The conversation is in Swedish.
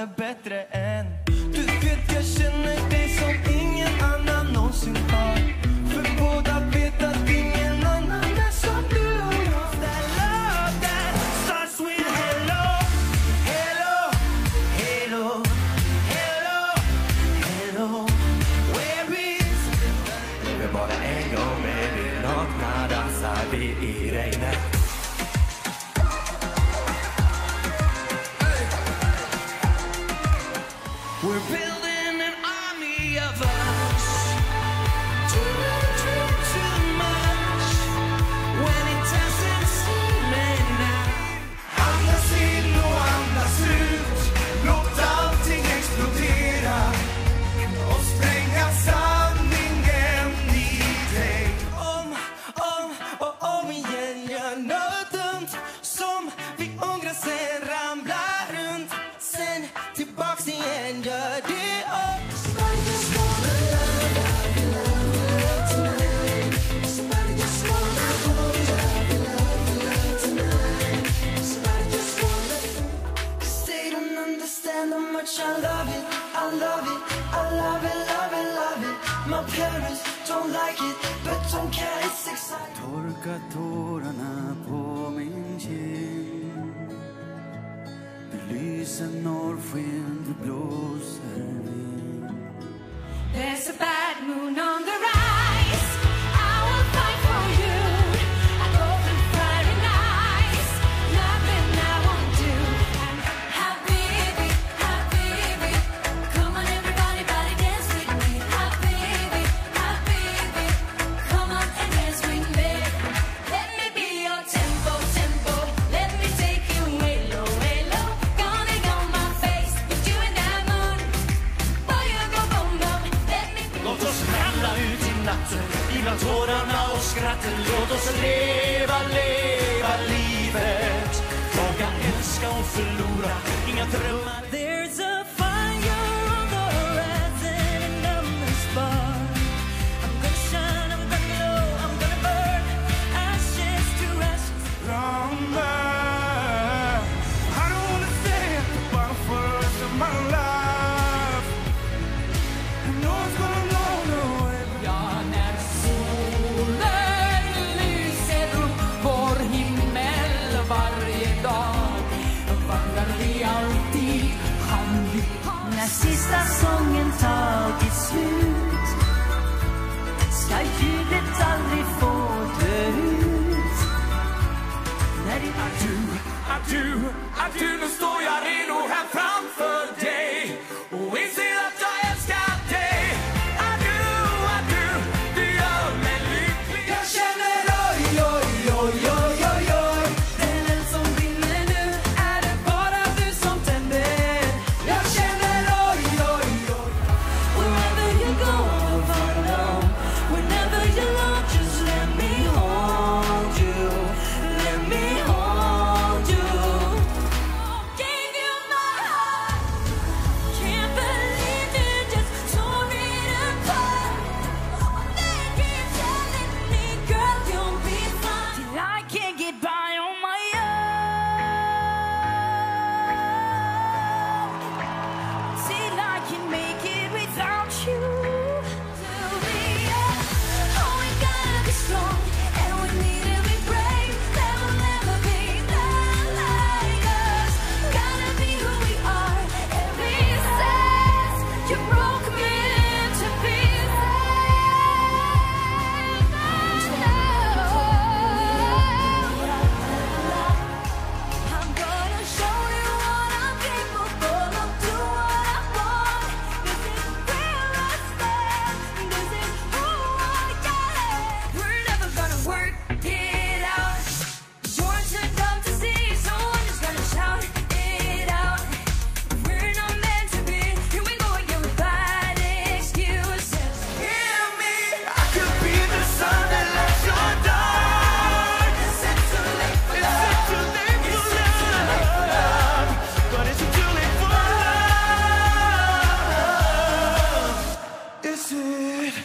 är bättre än. Du vet jag känner dig som ingen annan någonsin har. För båda vet att ingen annan är som du och jag. That love that starts with hello, hello, hello, hello, hello. Where is det är bara en gång med vi nakna dansar vi i regnet. We're building an army of us. Too much when it doesn't seem enough. Andas in och andas ut. Låt allting explodera och spränga sanningen i dig. Om och om igen gör något dumt som vi ångrar sen ramlar runt. Sen tillbaks igen gör det upp. Somebody just wanna love tonight. Somebody just wanna hold love tonight. Somebody just wanna. 'Cause they don't understand how much I love it. I love it, I love it, love it, love it. My parents don't like it, but don't care, it's exciting. Torka tårarna på min kind. Lysen norrsken, det blåser vind. There's a bad moon on the rise. I will fight for you. I go through Friday nights. Nothing I won't do. And habibi, habibi. Come on everybody, body dance with me. Habibi, habibi. Come on and dance with me. Let me be your tempo, tempo. Let me take you way low, way low. Gonna go my face, put you in that mood. Boy, you go boom boom. Let me be. Låt oss ramla ut i natten, ibland tårarna och skratten. Låt oss leva, leva livet. Våga älska och förlora, inga drömmar. There's a fire on the horizon and I'm the spark. I'm gonna shine, I'm gonna glow, I'm gonna burn. Ashes to ashes. I don't wanna stay at the bottom for the rest of my life. No one's gonna know no way. Ja, när solen lyser upp vår himmel varje dag vandrar vi alltid hand i hand. När sista sången tagit slut ska ljudet aldrig få dö ut. När det Adu, nu står jag redo här framför dig och inser att jag älskar dig. Adu, du gör mig lycklig. Jag känner oj, oj, oj, oj, oj, oj. Den eld som brinner nu är det bara du som tänder. Jag känner oj, oj, oj. Wherever you go, I'll follow. Whenever you're alone, just let me hold you. Let me hold you. Gave you my heart. Can't believe you just tore it apart. They keep telling me, girl, you'll be fine. Till I can't get by on my own. Till I can make it without you. To be oh, we gotta be strong, and we need to be brave. There will never be none like us. Gotta be who we are. Every sense you broke me to I'm gonna show you what I'm capable of. Do what I want. This is where I stand. This is who I am. We're never gonna work it out. You're too dumb to see, so I'm just gonna shout it out. We're not meant to be. Here we go again with bad excuses. Hear me, I could be the sun that lets your dark. It's too late for love. It's too late for love. But it's too late for love. Is it?